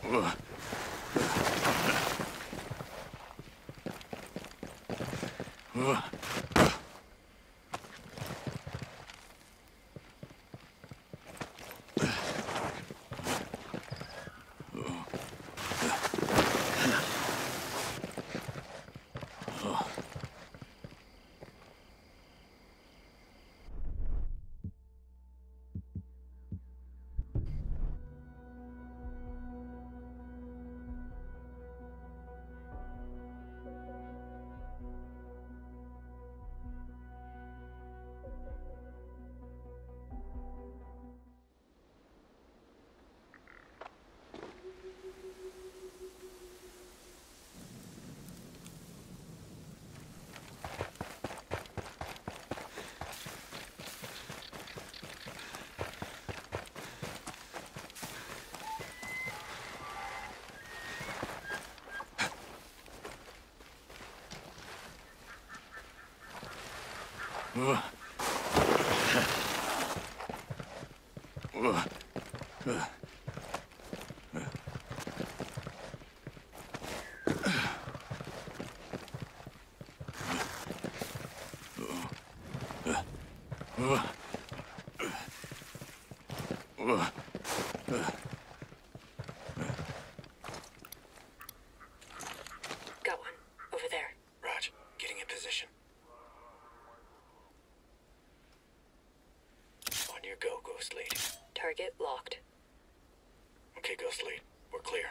Got one. Over there. Raj, getting in position. On your go, Ghost Lead. Target locked. Okay, Ghost Lead. We're clear.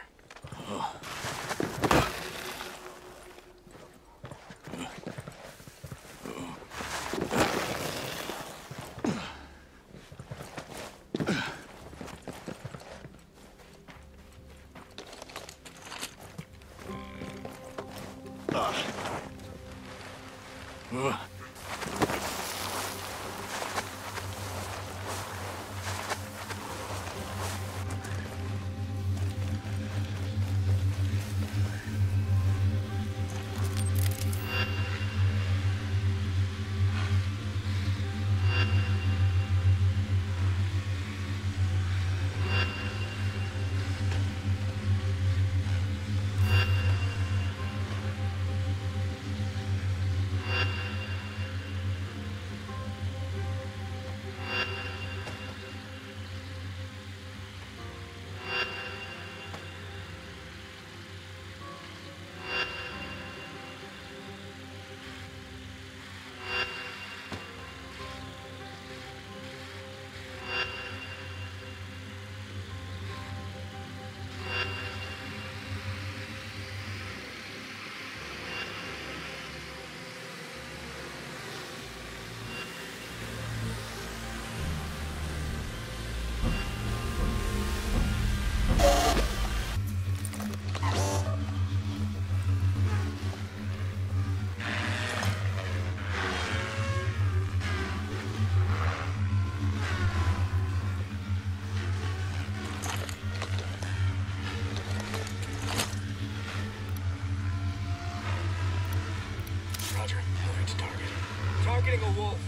Roger, moving to target. Targeting a wolf.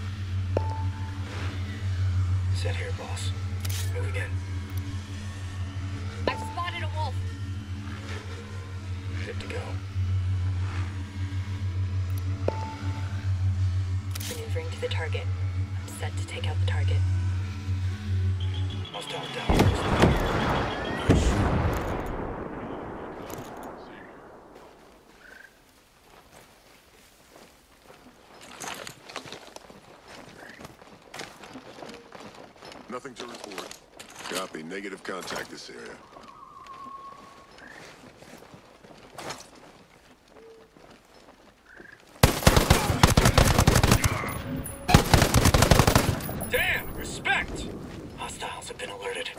Set here, boss. Moving in. I've spotted a wolf. Good to go. Maneuvering to the target. I'm set to take out the target. Hostile down. Nothing to report. Copy. Negative contact this area. Damn! Respect! Hostiles have been alerted.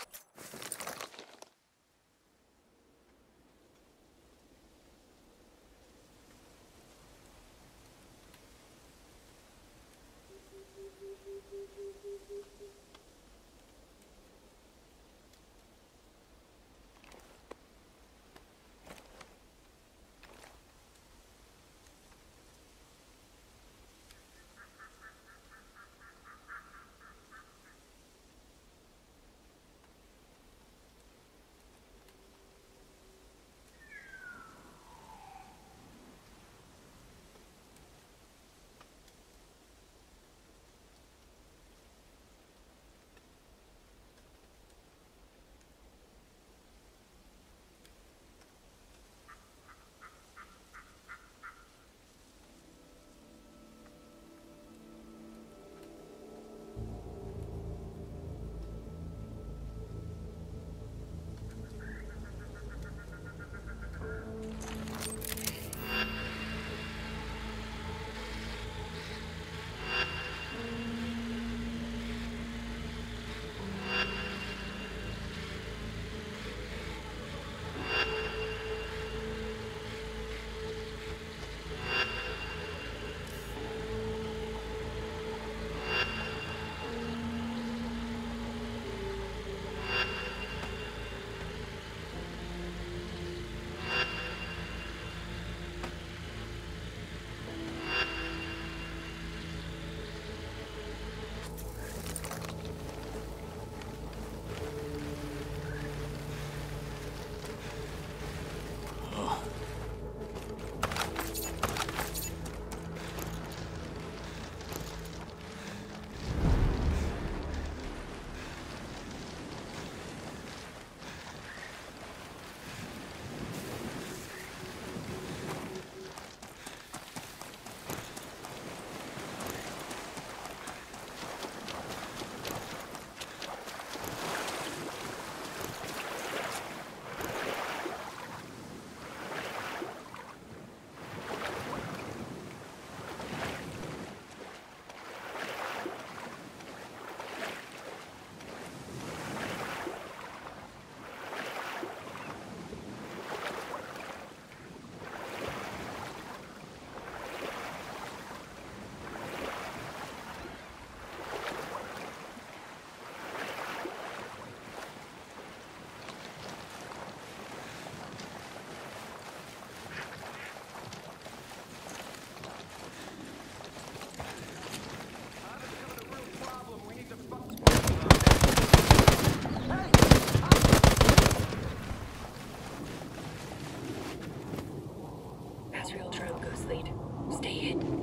Israel drone goes lead. Stay hidden.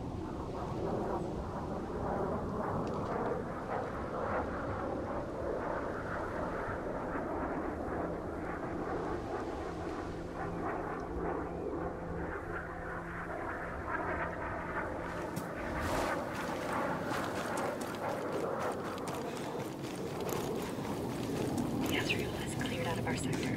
Israel has cleared out of our sector.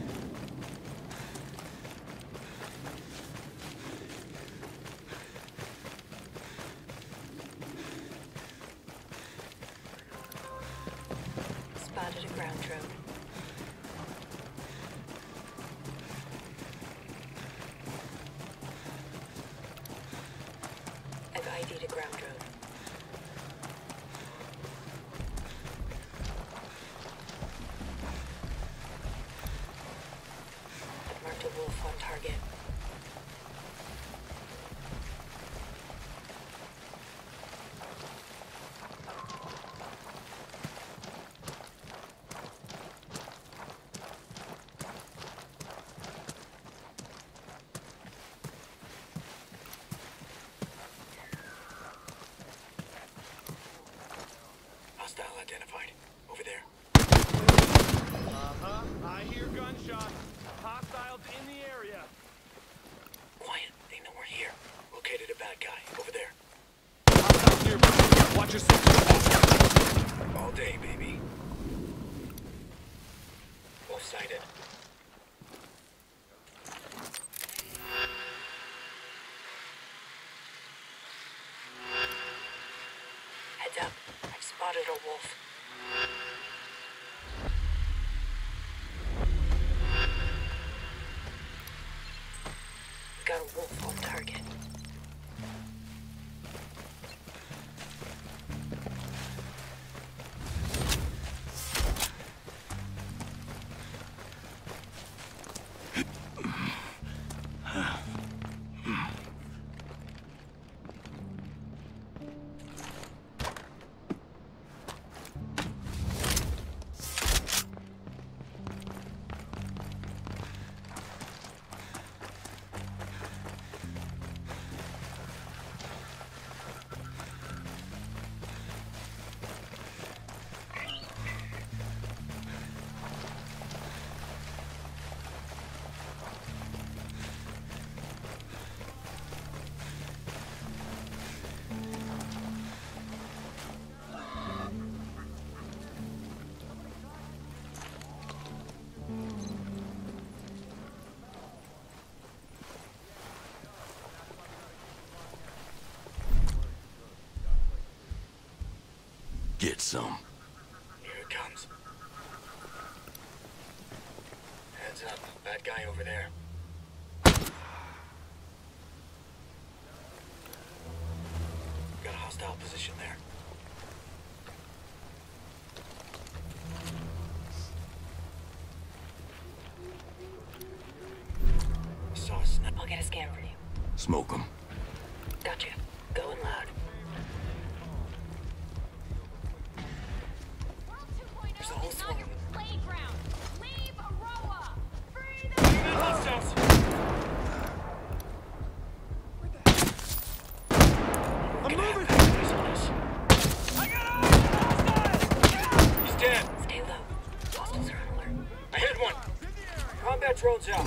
Spotted a ground drone. I've ID'd a ground drone. I've marked a wolf on target. Hostile identified. Over there. I hear gunshots. Hostiles in the area. Quiet. They know we're here. Located a bad guy. Over there. Hostiles nearby. Watch yourself. All day, baby. Both sighted. Heads up. I've spotted a wolf. wolf on target. Get some. Here it comes. Heads up. Bad guy over there. Got a hostile position there. Saw a snap. I'll get a scan for you. Smoke 'em. Gotcha. Going loud. There's a whole swarm. Playground. Leave Aroa. Free the Hostiles! I'm moving! He's dead. Stay low. Hostiles are on alert. I hit one. Combat drones out.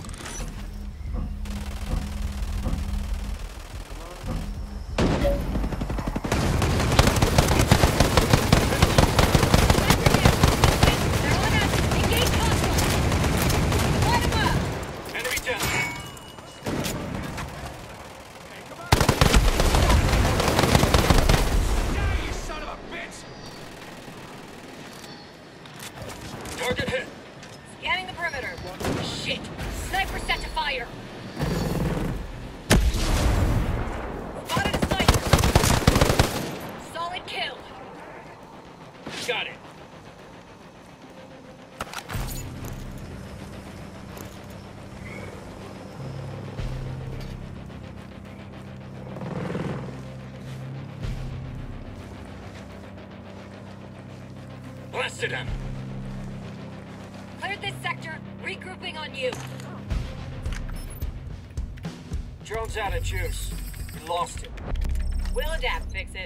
Enemy down. Target hit. Scanning the perimeter. Shit! Sniper set to fire! Spotted a sniper! Solid kill! Got it. Blasted him. Cleared this sector. Regrouping on you. Drone's out of juice. We lost it. We'll adapt, fix it.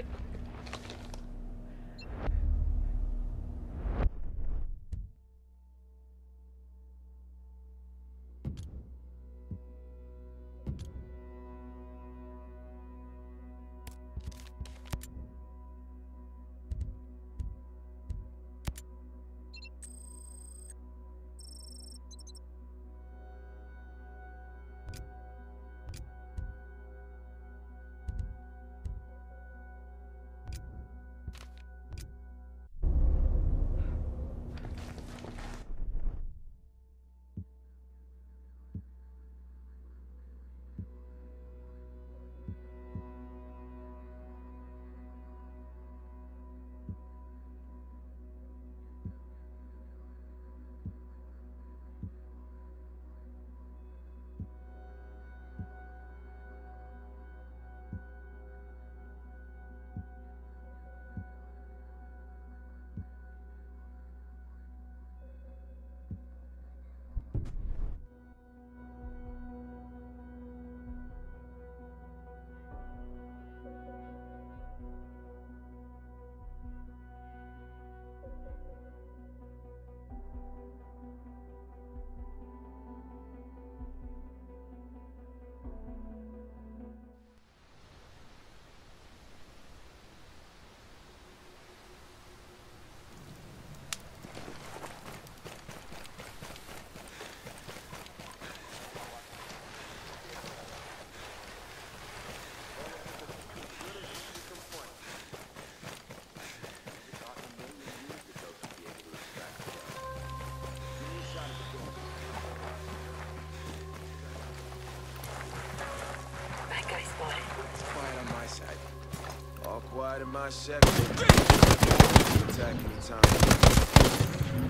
my sector. Attack anytime.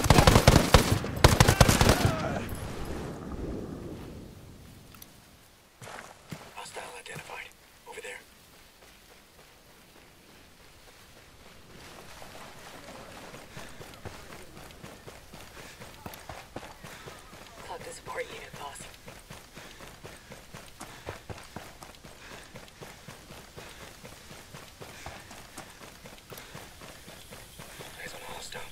Hostile identified. Over there. Clock the support unit, boss. Eyes on a hostile.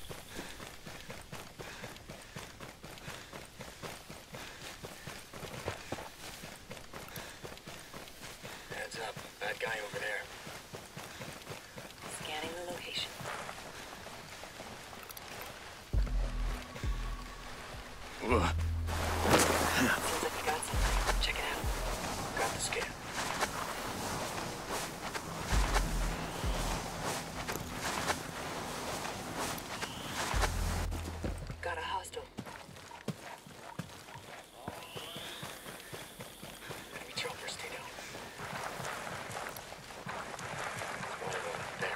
Heads up. Bad guy over there. Scanning the location. Seems like we got something. Check it out. Got the scan. Got a hostile. Enemy chopper, stay down. There.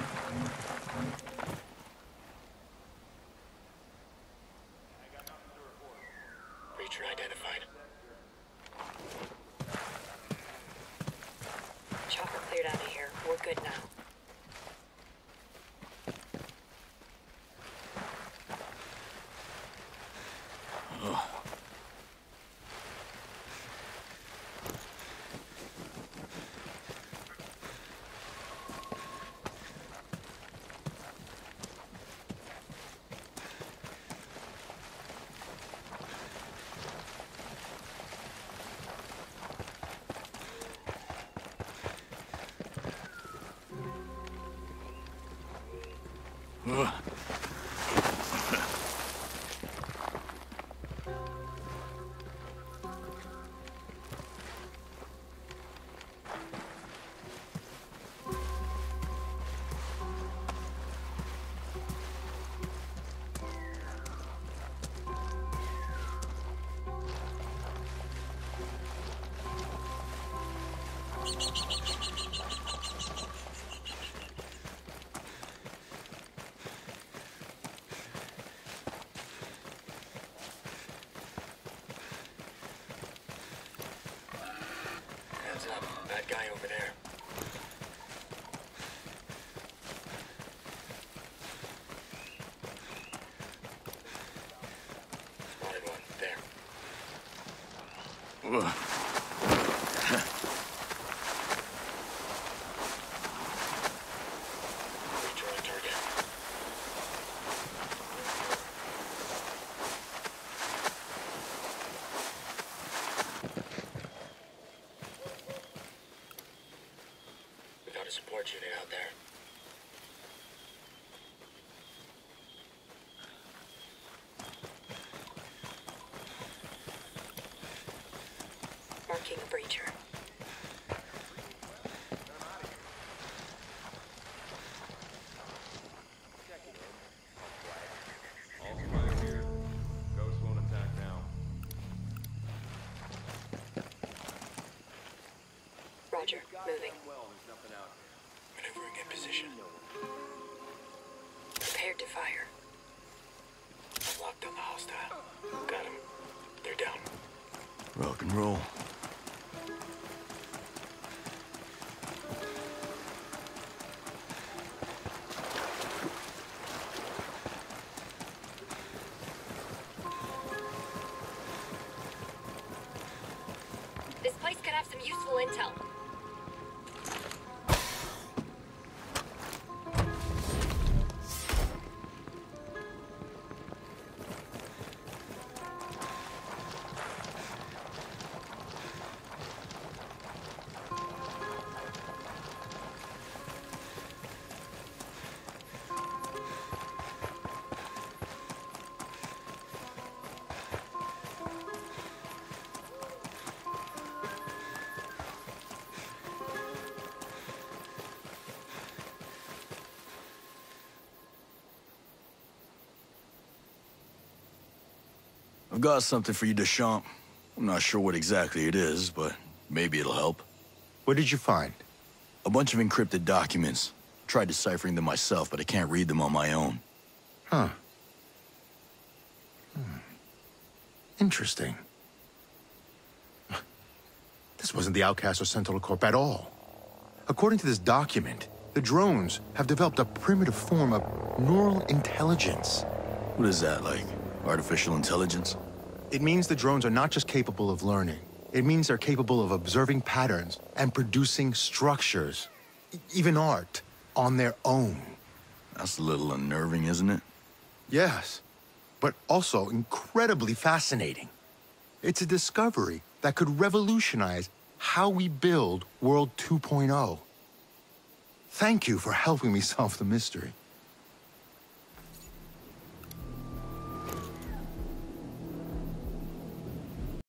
Creature identified. Chopper cleared out of here. We're good now. Heads up. Bad guy over there. Spotted one. There. Creature on target. We got a support unit out there. Marking a breacher. All clear here. Ghost won't attack now. Roger. Moving. Maneuvering in position. Prepared to fire. Locked on the hostile. Got him. They're down. Rock and roll. This place could have some useful intel. I've got something for you, Deschamps. I'm not sure what exactly it is, but maybe it'll help. What did you find? A bunch of encrypted documents. Tried deciphering them myself, but I can't read them on my own. Huh. Interesting. This wasn't the Outcast or Sentinel Corp at all. According to this document, the drones have developed a primitive form of neural intelligence. What is that, like? Artificial intelligence? It means the drones are not just capable of learning. It means they're capable of observing patterns and producing structures, even art, on their own. That's a little unnerving, isn't it? Yes, but also incredibly fascinating. It's a discovery that could revolutionize how we build World 2.0. Thank you for helping me solve the mystery.